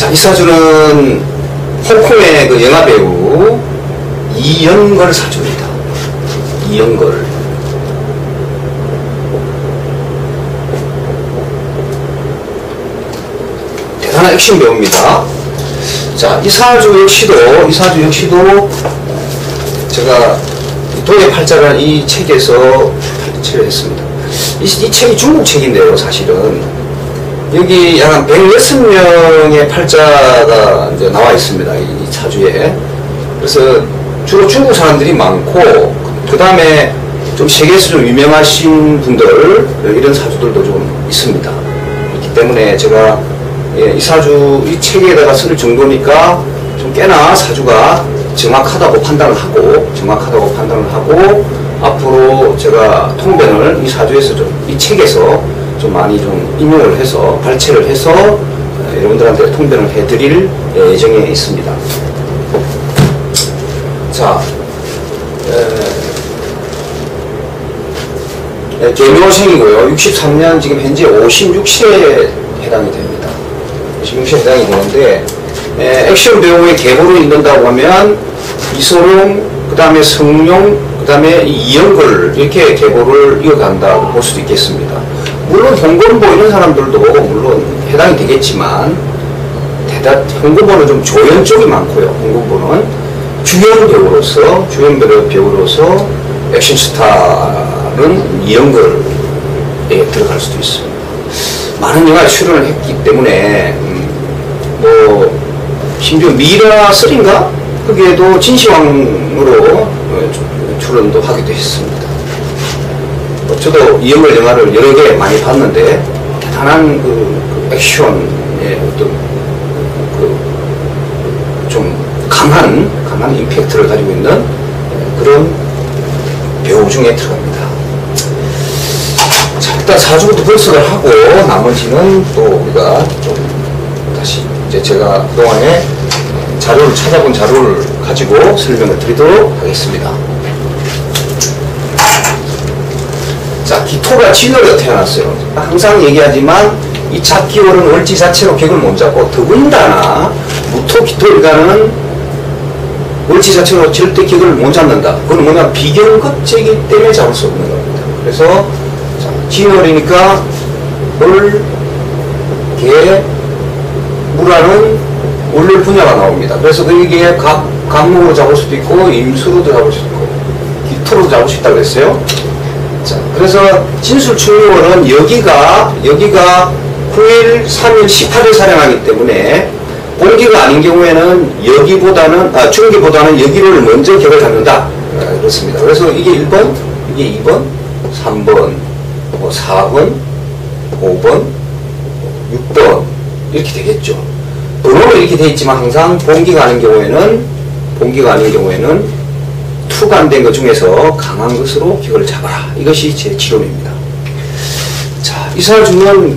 자, 이 사주는 홍콩의 그 영화배우 이영걸 사주입니다. 이영걸. 대단한 액션 배우입니다. 자, 이 사주 역시도 제가 도의 팔자라는 이 책에서 발췌를 했습니다. 이 책이 중국 책인데요, 사실은. 여기 약 106명의 팔자가 이제 나와 있습니다, 이 사주에. 그래서 주로 중국 사람들이 많고, 그 다음에 좀 세계에서 좀 유명하신 분들, 이런 사주들도 좀 있습니다. 그렇기 때문에 제가 이 사주, 이 책에다가 쓸 정도니까 좀 꽤나 사주가 정확하다고 판단을 하고, 앞으로 제가 통변을 이 사주에서 이 책에서 좀 많이 좀 인용을 해서, 발췌를 해서 여러분들한테 통변을 해드릴 예정에 있습니다. 자, 개묘생이고요. 63년 지금 현재 56세에 해당이 됩니다. 56세에 해당이 되는데, 액션 배우의 계보를 잇는다고 하면 이소룡, 그 다음에 성룡, 그 다음에 이영걸, 이렇게 계보를 이어간다고 볼 수도 있겠습니다. 물론 홍건보 이런 사람들도 물론 해당이 되겠지만, 홍건보는 좀 조연 쪽이 많고요. 홍건보는 주연 배우로서 액션 스타는 이영걸에 들어갈 수도 있습니다. 많은 영화에 출연을 했기 때문에 심지어 미라3인가? 거기에도 진시황으로 출연도 하기도 했습니다. 저도 이영걸 영화를 여러 개 많이 봤는데 대단한 그 액션의 어떤 좀 강한 임팩트를 가지고 있는 그런 배우 중에 들어갑니다. 자, 일단 사주부터 분석을 하고 나머지는 또 우리가 좀 다시 이제 제가 그동안에 찾아본 자료를 가지고 설명을 드리도록 하겠습니다. 자, 기토가 진월에 태어났어요. 항상 얘기하지만 이 잡기월은 월지 자체로 격을 못 잡고, 더군다나 무토 기토일간은 월지 자체로 절대 격을 못 잡는다. 그건 뭐냐, 비경급제이기 때문에 잡을 수 없는 겁니다. 그래서 진월이니까 월, 개, 무라는 월요일 분야가 나옵니다. 그래서 이게 갑목으로 잡을 수도 있고, 임수로도 잡을 수도 있고, 기토로도 잡을 수 있다고 했어요. 자, 그래서 진술충요월은 여기가 9일, 3일, 18일 사령하기 때문에 공기가 아닌 경우에는 중기보다는 여기를 먼저 격을 잡는다. 그렇습니다. 그래서 이게 1번, 이게 2번, 3번, 4번, 5번, 6번 이렇게 되겠죠. 번호는 이렇게 되어 있지만 항상 봉기가 아닌 경우에는 투간된 것 중에서 강한 것으로 격을 잡아라. 이것이 제 지론입니다. 자, 이 사주는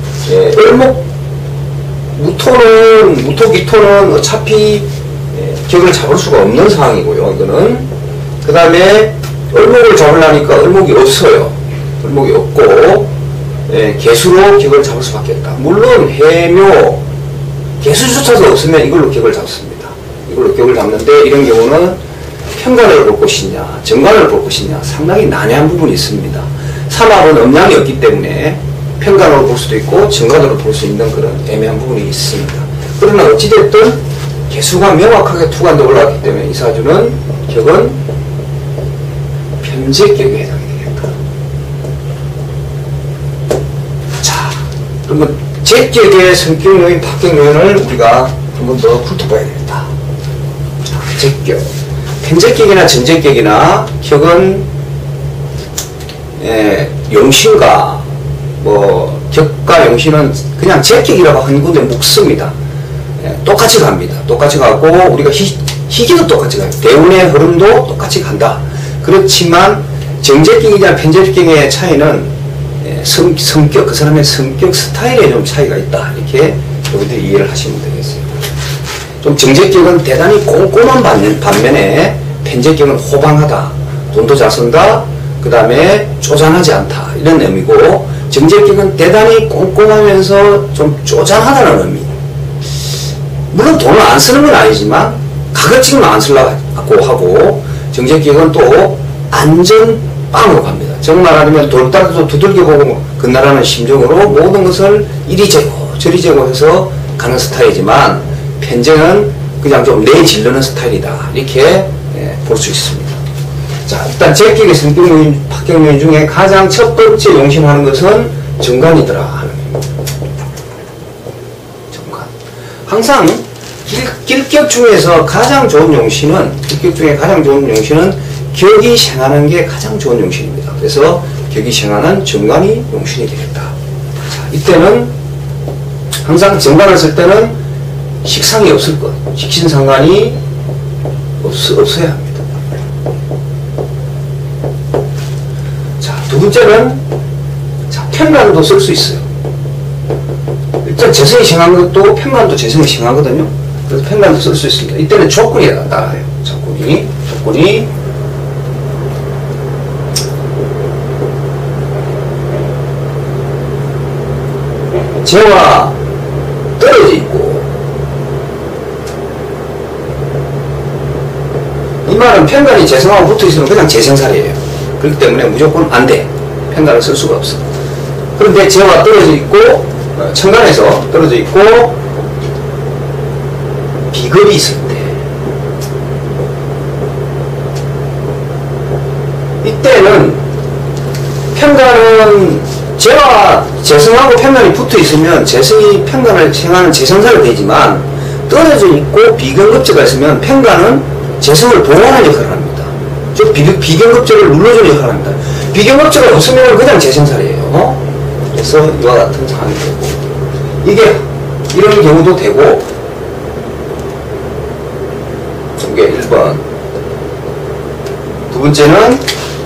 무토, 기토는 어차피 격을 잡을 수가 없는 상황이고요. 이거는 그 다음에 을목을 잡으려니까 을목이 없어요. 을목이 없고 개수로 격을 잡을 수밖에 없다. 물론 해묘, 개수조차도 없으면 이걸로 격을 잡습니다. 이걸로 격을 잡는데, 이런 경우는 편간을 볼 것이냐 정간을 볼 것이냐 상당히 난해한 부분이 있습니다. 삼합은 음양이 없기 때문에 편간으로 볼 수도 있고 정간으로 볼 수 있는 그런 애매한 부분이 있습니다. 그러나 어찌됐든 개수가 명확하게 투간도 올라왔기 때문에 이 사주는 격은 편제격에 해당이 되겠다. 자, 그러면 제격의 성격 요인, 박격 요인을 우리가 한 번 더 훑어봐야 되겠다. 자, 제격. 편제격이나 전제격이나 격은 용신과 격과 용신은 그냥 제격이라고 한 군데 묵습니다. 똑같이 갑니다. 똑같이 가고 우리가 희기도 똑같이 가요. 대운의 흐름도 똑같이 간다. 그렇지만 정제격이나 편제격의 차이는 성격, 그 사람의 성격 스타일에 좀 차이가 있다. 이렇게 여러분들이 이해를 하시면 되겠어요. 좀 정제격은 대단히 꼼꼼한 반면에 편제격은 호방하다, 돈도 잘 쓴다, 그 다음에 쪼잔하지 않다, 이런 의미고, 정제격은 대단히 꼼꼼하면서 좀 쪼잔하다는 의미. 물론 돈을 안 쓰는 건 아니지만 가급적이면 안 쓰려고 하고, 정책기획은 또 안전빵으로 갑니다. 정말 아니면 돌다리도 두들겨보고 건너라는 심정으로 모든 것을 이리 재고 저리 재고 해서 가는 스타일이지만, 편쟁은 그냥 좀 내질르는 스타일이다, 이렇게 볼 수 있습니다. 자, 일단 제기의 성격 파격 요인 중에 가장 첫 번째 용신하는 것은 정관이더라 하는 겁니다. 정관. 항상 길격 중에서 가장 좋은 용신은, 길격 중에 가장 좋은 용신은 격이 생하는 게 가장 좋은 용신입니다. 그래서 격이 생하는 정관이 용신이 되겠다. 자, 이때는 항상 정관을 쓸 때는 식상이 없을 것, 식신상관이 없어야 합니다. 자, 두 번째는, 자, 편관도 쓸 수 있어요. 일단 재성이 생한 것도 편관도 재성이 생하거든요. 그래서 편관도 쓸 수 있습니다. 이때는 조건이 따라요. 조건이 재와 떨어져 있고, 이 말은 편관이 재성하고 붙어 있으면 그냥 재생살이에요. 그렇기 때문에 무조건 안 돼. 편관을 쓸 수가 없어. 그런데 재와 떨어져 있고, 천간에서 떨어져 있고, 비겁이 있을 때, 이때는 편관은 재와 재성하고 편관이 붙어 있으면 재성이 편관을 생하는 재생살이 되지만, 떨어져 있고 비견급제가 있으면 편관은 재성을 보호하는 역할을 합니다. 즉 비견급제를 눌러주는 역할을 합니다. 비견급제가 없으면 그냥 재생살이에요. 그래서 이와 같은 상황이 되고, 이게 이런 경우도 되고, 이게 1번. 두 번째는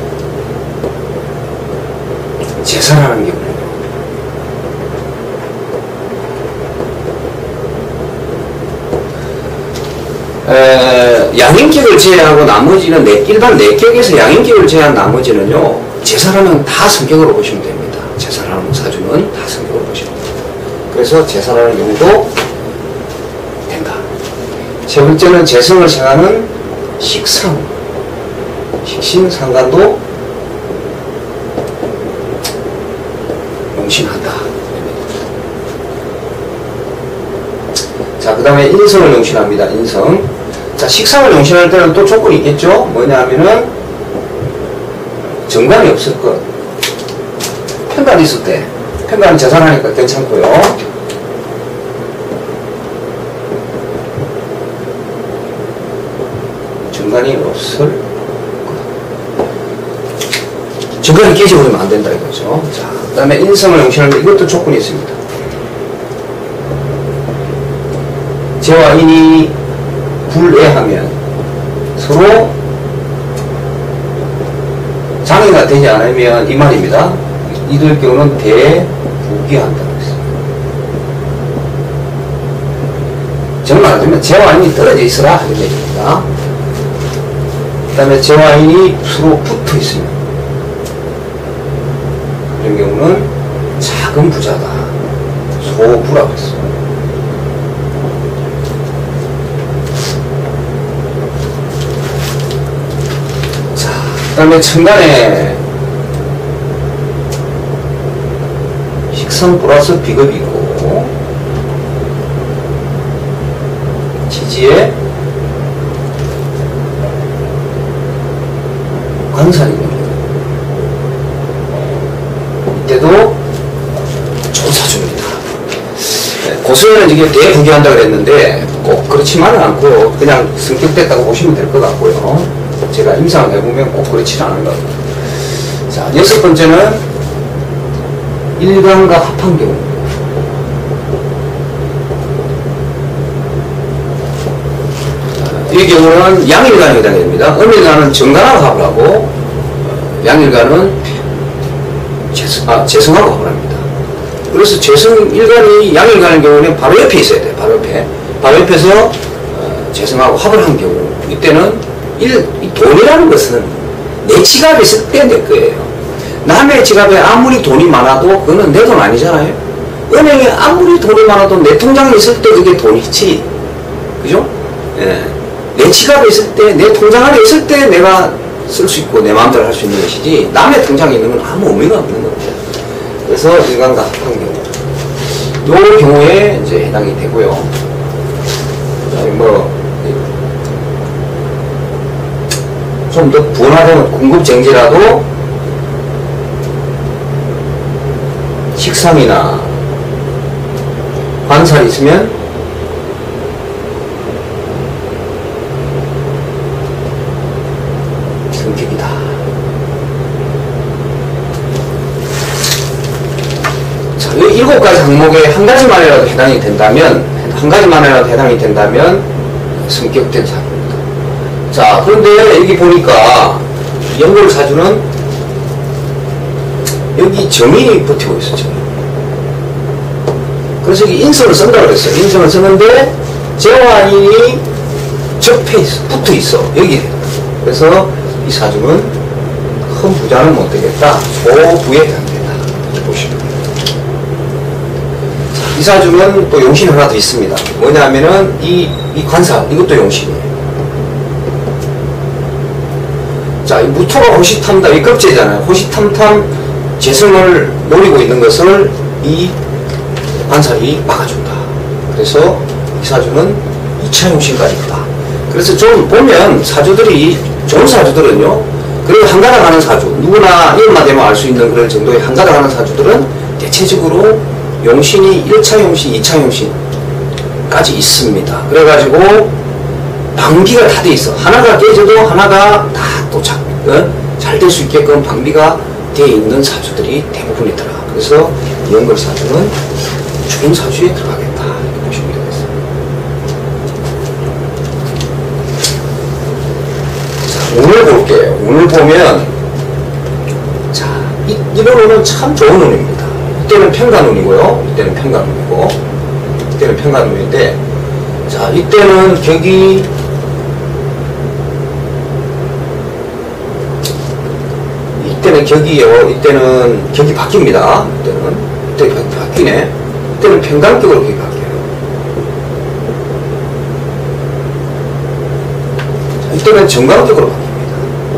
재산하는 경우예요. 양인격을 제외하고 나머지는 일반 내격에서 양인격을 제외한 나머지는요, 재산하는 다 성격으로 보시면 됩니다. 재산하는 사주는 다 성격으로 보시면 됩니다. 그래서 재산하는 경우도 된다. 세 번째는 재성을 생하는 식상, 식신상관도 용신한다. 자, 그 다음에 인성을 용신합니다. 인성. 자, 식상을 용신할 때는 또 조건이 있겠죠? 뭐냐 하면은, 정관이 없을 것. 편관이 있을 때. 편관은 재산하니까 괜찮고요. 정관이 없을 것. 정관이 깨져버리면 안 된다 이거죠. 자, 그 다음에 인성을 용신하는데 이것도 조건이 있습니다. 재와 인이 불애하면 서로 장애가 되지 않으면 이 말입니다. 이들 경우는 대부귀한다고 했습니다. 정말 하자면 재와 인이 떨어져 있으라 하는 얘기입니다. 그 다음에 재와 인이 서로 붙어 있으면 이런 경우는 작은 부자다. 소부라고 했습니다. 그 다음에 천간에 식상 플러스 비겁이 있고, 지지에 관산이 있는 겁니다. 이때도 좋은 사주입니다. 고수에는 이게 대부귀한다고 그랬는데 꼭 그렇지만은 않고 그냥 성격됐다고 보시면 될 것 같고요. 제가 임상을 해보면 꼭 그렇지는 않은 것 같아요. 자, 여섯 번째는 일간과 합한 경우. 이 경우는 양일간에 해당이 됩니다. 음일간은 정간하고 합을 하고, 양일간은 재성하고 합을 합니다. 그래서 재성일간이 양일간의 경우는 바로 옆에 있어야 돼요. 바로 옆에서 재성하고 합을 한 경우, 이때는 이 돈이라는 것은 내 지갑에 있을 때 내 거예요. 남의 지갑에 아무리 돈이 많아도 그거는 내 돈 아니잖아요. 은행에 아무리 돈이 많아도 내 통장에 있을 때 그게 돈이지. 그죠? 예. 내 지갑에 있을 때, 내 통장 안에 있을 때 내가 쓸 수 있고 내 마음대로 할 수 있는 것이지 남의 통장에 있는 건 아무 의미가 없는 겁니다. 그래서 일관과 합한 경우 요 경우에 이제 해당이 되고요. 뭐 좀 더 분화되면 공급쟁제라도 식상이나 관살이 있으면 성격이다. 자, 이 7가지 항목에 한 가지만이라도 해당이 된다면, 성격된 사주입니다. 자, 그런데 여기 보니까 연골사주는 여기 정인이 버티고 있어, 정인. 그래서 여기 인성을 쓴다고 그랬어요. 인성을 쓰는데 재화인이 접해 있어, 붙어 있어, 여기. 그래서 이 사주는 큰 부자는 못 되겠다, 소부에 해당된다, 이렇게 보시면 돼요. 이 사주는 또 용신이 하나 더 있습니다. 뭐냐면은 이 관사, 이것도 용신이에요. 자, 이 무토가 호시탐탐, 이 급제잖아요. 호시탐탐 재성을 노리고 있는 것을 이 관살이 막아준다. 그래서 이 사주는 2차 용신까지 있다. 그래서 좀 보면 사주들이, 좋은 사주들은요, 그리고 한가닥 하는 사주, 누구나 이것만 되면 알 수 있는 그런 정도의 한가닥 하는 사주들은 대체적으로 용신이 1차 용신, 2차 용신까지 있습니다. 그래가지고 방비가 다 돼 있어. 하나가 깨져도 하나가 다 또 잘 될 수 있게끔 방비가 돼 있는 사주들이 대부분이더라. 그래서 연골사주는 좋은 사주에 들어가겠다, 이렇게 보시면 되겠습니다. 자, 오늘 볼게요. 오늘 보면, 자, 이런 운은 참 좋은 운입니다. 이때는 평간운이고요. 이때는 평간운이고, 이때는 평간운인데, 자, 이때는 격이 격이요. 이때는 격이 바뀝니다. 이때 격이 바뀌네. 이때는 평간격으로 격이 바뀌어요. 자, 이때는 정간격으로 바뀝니다.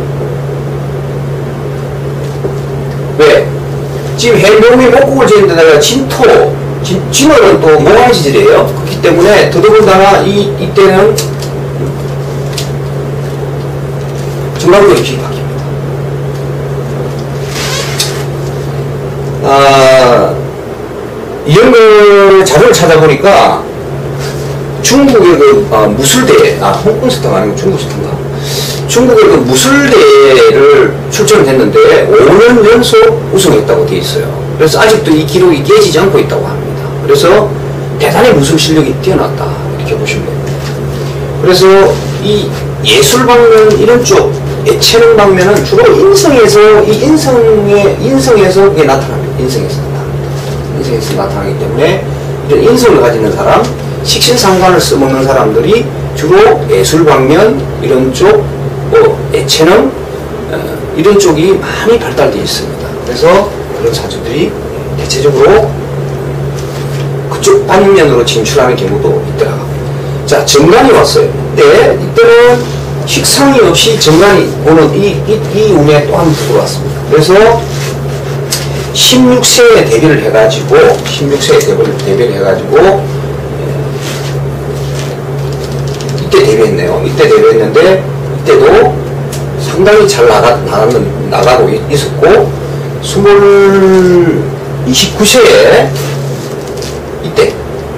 왜? 지금 해묘미 목국을 지는데 내가 진토, 진월은 또 모강지질이에요. 그렇기 때문에 더더군다나 이때는 정간격으로 격이 바뀝니다. 이런 자료를 찾아보니까 중국의 무술대, 홍콩스타가 아니고 중국스타인가? 중국의 그 무술대를 출전을 했는데 5년 연속 우승했다고 되어 있어요. 그래서 아직도 이 기록이 깨지지 않고 있다고 합니다. 그래서 대단히 무술 실력이 뛰어났다, 이렇게 보시면 됩니다. 그래서 이 예술 방면 이런 쪽 예체능 방면은 주로 인성에서 그게 나타납니다. 인성에서 나타나기 때문에 이런 인성을 가지는 사람, 식신상관을 써먹는 사람들이 주로 예술 방면 이런 쪽, 예체능 이런 쪽이 많이 발달되어 있습니다. 그래서 그런 사주들이 대체적으로 그쪽 방면으로 진출하는 경우도 있더라고요. 자, 정관이 왔어요. 이때는 식상이 없이 정관이 오는 이 운에 또 한 번 들어왔습니다. 그래서 16세에 데뷔를 해가지고 이때 데뷔했네요. 이때 데뷔했는데 이때도 상당히 잘 나가고 있었고 29세에 이때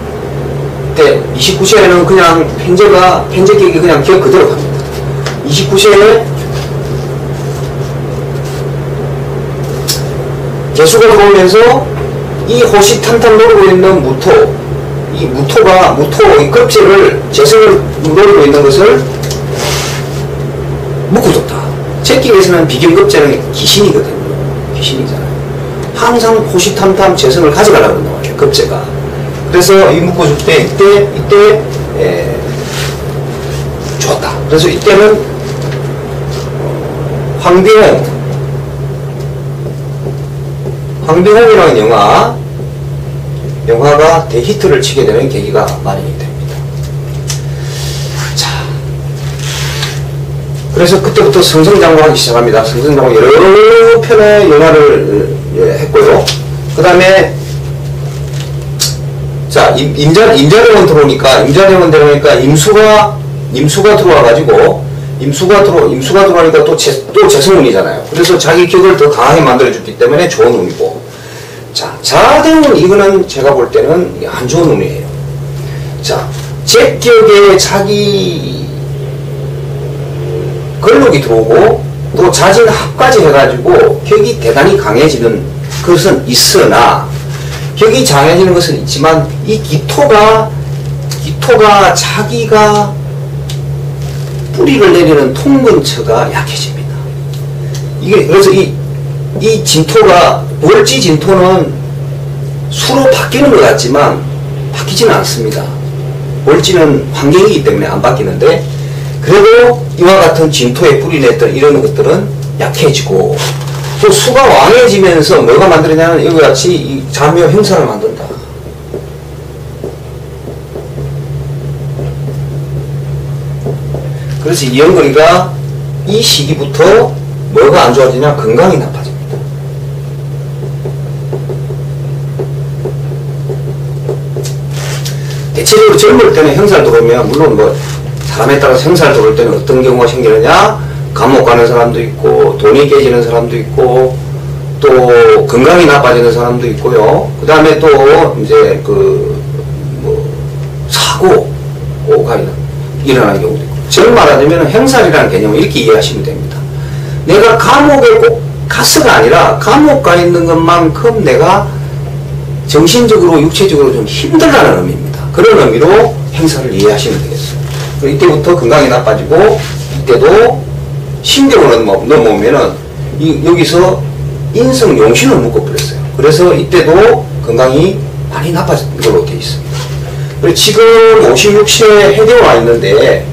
29세에는 그냥 편제격이 그냥 기억 그대로 갑니다. 29세에 개수가 들어오면서 이 호시탐탐 노리고 있는 무토의 급제를 재성을 노리고 있는 것을 묶어줬다. 제끼에서는 비견급제는 귀신이거든요. 귀신이잖아요. 항상 호시탐탐 재성을 가져가려고 한단 말이에요. 급제가. 그래서 이 묶어줄 때 이때 좋았다. 그래서 이때는 황비홍이라는 영화가 대히트를 치게 되는 계기가 마련이 됩니다. 그래서 그때부터 승승장구하기 시작합니다. 승승장구 여러 편의 영화를 했고요. 그 다음에 자 임자대원 들어오니까 임수가 들어와가지고 임수가 들어오니까 또 재성운이잖아요. 그래서 자기 격을 더 강하게 만들어줬기 때문에 좋은 운이고, 자 자대운 이거는 제가 볼 때는 안 좋은 운이에요. 자 제격에 자기 걸록이 들어오고 또 자진합까지 해가지고 격이 대단히 강해지는 것은 있으나, 격이 강해지는 것은 있지만 이 기토가 자기가 뿌리를 내리는 통근처가 약해집니다. 이게 그래서 이 진토가 월지 진토는 수로 바뀌는 것 같지만 바뀌지는 않습니다. 월지는 환경이기 때문에 안 바뀌는데, 그래도 이와 같은 진토에 뿌리 냈던 이런 것들은 약해지고, 또 수가 왕해지면서 뭐가 만들어냐면 이와 같이 이 자묘 형사를 만든다. 그래서 이연거리가 이 시기부터 뭐가 안 좋아지냐, 건강이 나빠집니다. 대체적으로 젊을 때는 형사를 들어오면, 물론 뭐 사람에 따라서 형사를 들어올 때는 어떤 경우가 생기느냐, 감옥 가는 사람도 있고 돈이 깨지는 사람도 있고 또 건강이 나빠지는 사람도 있고요. 그 다음에 또 이제 뭐 사고가 일어나는 경우도 있고. 저는 말하자면 형살이라는 개념을 이렇게 이해하시면 됩니다. 내가 감옥에 꼭 가서가 아니라 감옥 가 있는 것만큼 내가 정신적으로 육체적으로 좀 힘들다는 의미입니다. 그런 의미로 형살을 이해하시면 되겠어요. 이때부터 건강이 나빠지고, 이때도 신경을 넘어오면은 여기서 인성 용신을 묶어버렸어요. 그래서 이때도 건강이 많이 나빠진 걸로 되어 있습니다. 그리고 지금 56세 해대에 와 있는데,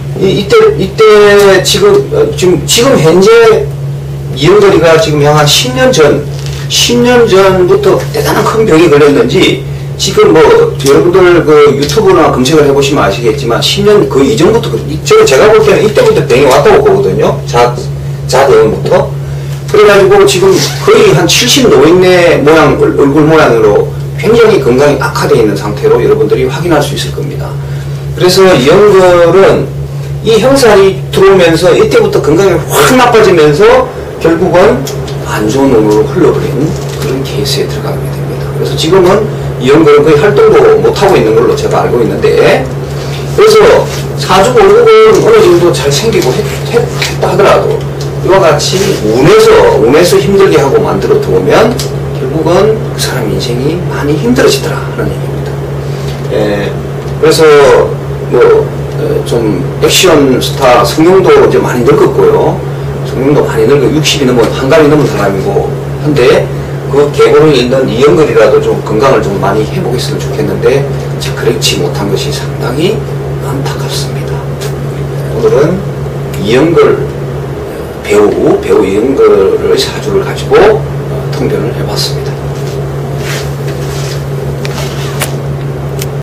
이때 지금 현재 이연거리가 지금 한 10년 전부터 대단한 큰 병이 걸렸는지, 지금 뭐 여러분들 그 유튜브나 검색을 해보시면 아시겠지만 10년 그 이전부터, 제가 볼 때는 이때부터 병이 왔다고 보거든요. 자대원부터. 그래가지고 지금 거의 한 70 노인네 모양, 얼굴 모양으로 굉장히 건강이 악화되어 있는 상태로 여러분들이 확인할 수 있을 겁니다. 그래서 이연걸은 이 형살이 들어오면서 이때부터 건강이 확 나빠지면서 결국은 안 좋은 놈으로 흘러버리는 그런 케이스에 들어가게 됩니다. 그래서 지금은 이연걸은 거의 활동도 못하고 있는 걸로 제가 알고 있는데, 그래서 사주 월급은 어느 정도 잘 생기고 했다 하더라도 이와 같이 운에서 힘들게 하고 만들어 두면 결국은 그 사람 인생이 많이 힘들어지더라 하는 얘기입니다. 그래서 뭐 좀 액션 스타 성룡도 이제 많이 늙었고요. 성룡도 많이 늙어 60이 넘은 한갑이 넘은 사람이고 한데, 그 계보에 있는 이연걸이라도 좀 건강을 좀 많이 회복했으면 좋겠는데 그렇지 못한 것이 상당히 안타깝습니다. 오늘은 이연걸 배우 이연걸의 사주를 가지고 통변을 해봤습니다.